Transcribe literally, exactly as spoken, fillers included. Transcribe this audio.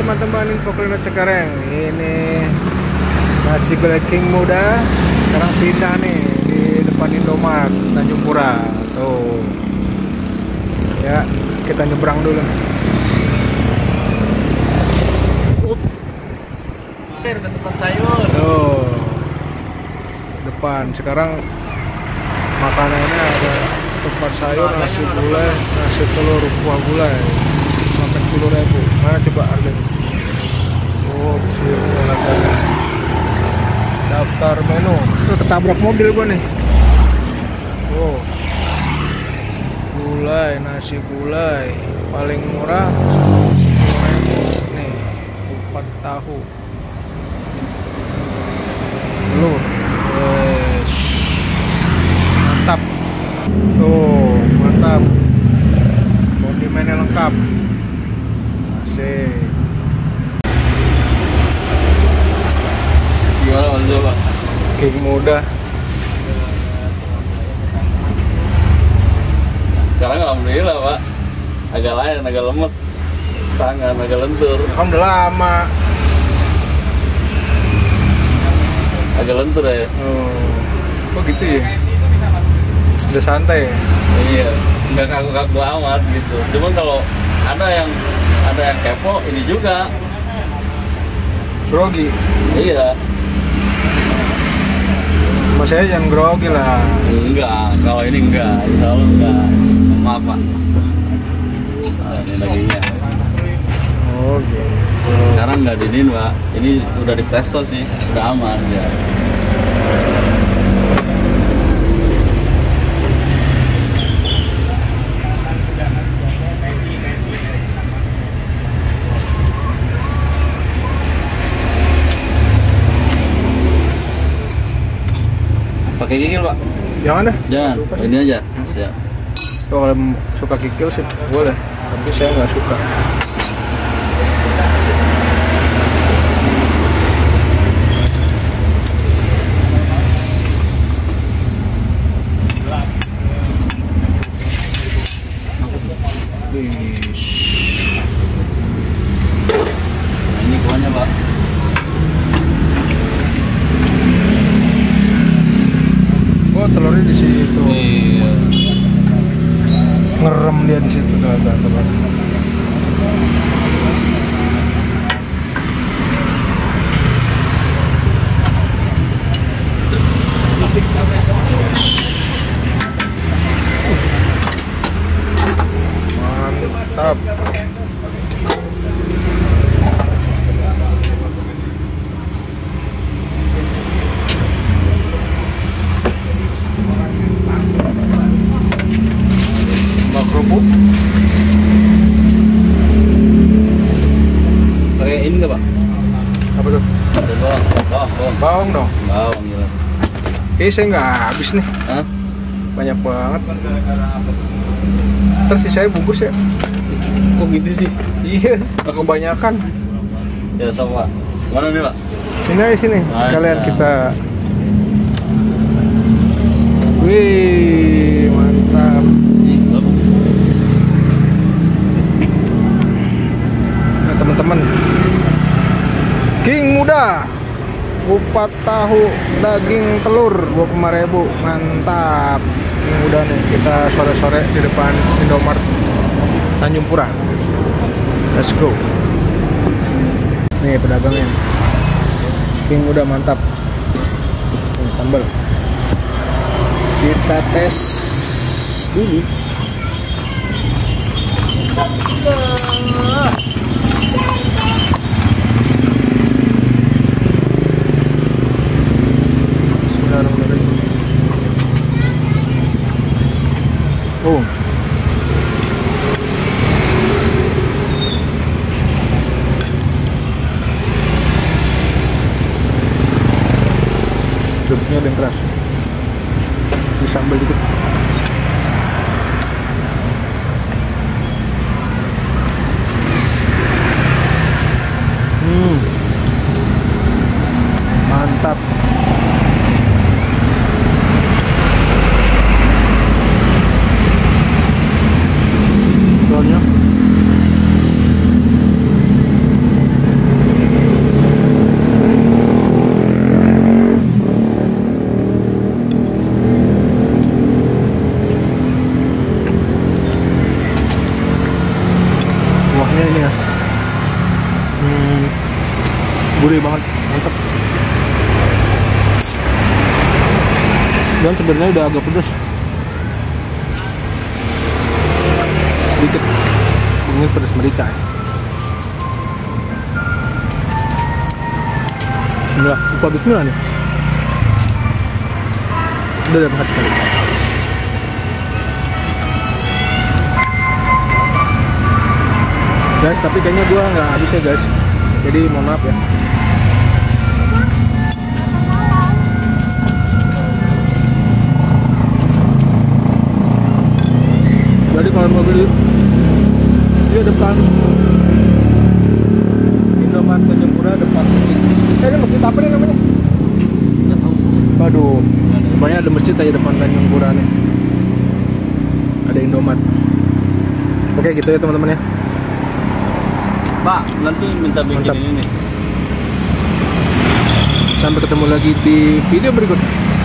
teman-teman, info kuliner Cengkareng. Ini nasi goreng King Muda. Sekarang pindah nih di depan Indomaret Tanjung Pura. Tuh. Ya, kita nyebrang dulu. Oke, ke tempat sayur. Tuh. Depan. Sekarang makanannya ada tempat sayur, nasi gulai, nasi telur, kuah gulai. delapan puluh ribu. Mana coba harganya? Oh, di sini ada daftar menu. Tuh ketabrak mobil gua nih. Oh. Gulai, nasi gulai paling murah sepuluh ribu. Nih, kupat tahu. Telur. Wes. Mantap. Tuh, mantap. Kondimennya lengkap. Asik. Gimana Mas Pak? King Muda. Sekarang alhamdulillah Pak, agak lain, agak lemes, tangan agak lentur, Kamu udah lama. agak lentur ya. Oh. Kok gitu ya? Udah santai ya? Iya, nggak kaku-kaku amat gitu. Cuman kalau ada yang ada yang kepo, ini juga. Grogi. Iya. Mas saya jangan grogi lah. Enggak, kalau ini enggak, insya Allah enggak. Maaf Pak. Nah, ini dagingnya. Oh gitu. Sekarang nggak dinin Pak, ini udah di presto sih, udah aman ya. Pakai gigil Pak? Jangan dah. Jangan, ini aja. Siap. Kalau suka kikil sih boleh, tapi saya nggak suka. Nah, ini kuahnya Pak. Oh, telurnya di situ. Iya. Ngerem dia di situ tuh agak telur. Mantap. Kerupuk Pakai ini nggak Pak? apa tuh? Ada bawang, bawang, bawang, Bawang dong. bawang jelas. Eh, saya nggak habis nih, Hah? banyak banget. Terus sih saya bungkus ya. Kok gitu sih? Iya, nggak kebanyakan. Ya sama Pak. Mana nih Pak? Sini aja sini, Mas, sekalian ya. kita. Wih, mantap. Nih, bagus. Nah teman-teman, King Muda, kupat tahu daging telur dua puluh lima ribu, mantap. King Muda nih, kita sore-sore di depan Indomaret Tanjung Pura. Let's go. Nih pedagangnya, King Muda mantap. Nih, sambal. Kita tes dulu. Bismillahirrahmanirrahim. Oh. Duduknya yang keras. Di sambal dikit. Hmm. Mantap. Hmm, gurih banget, mantep. Dan sebenarnya udah agak pedas. Sedikit. Ini pedas merica. Ya. Bismillah, buka bismillah nih. Udah dapat hati kali. Guys, tapi kayaknya gua nggak habis ya guys. Jadi mohon maaf ya. Jadi kalau mau beli dia depan Indomaret Tanjung Pura depan. Eh ini masjid apa nih namanya? Nggak tahu. Waduh, pokoknya ada masjid aja depan Tanjung Pura nih. Ada Indomaret. Oke gitu ya teman-teman ya. Pak, nanti minta bikin Mantap. ini nih. Sampai ketemu lagi di video berikutnya.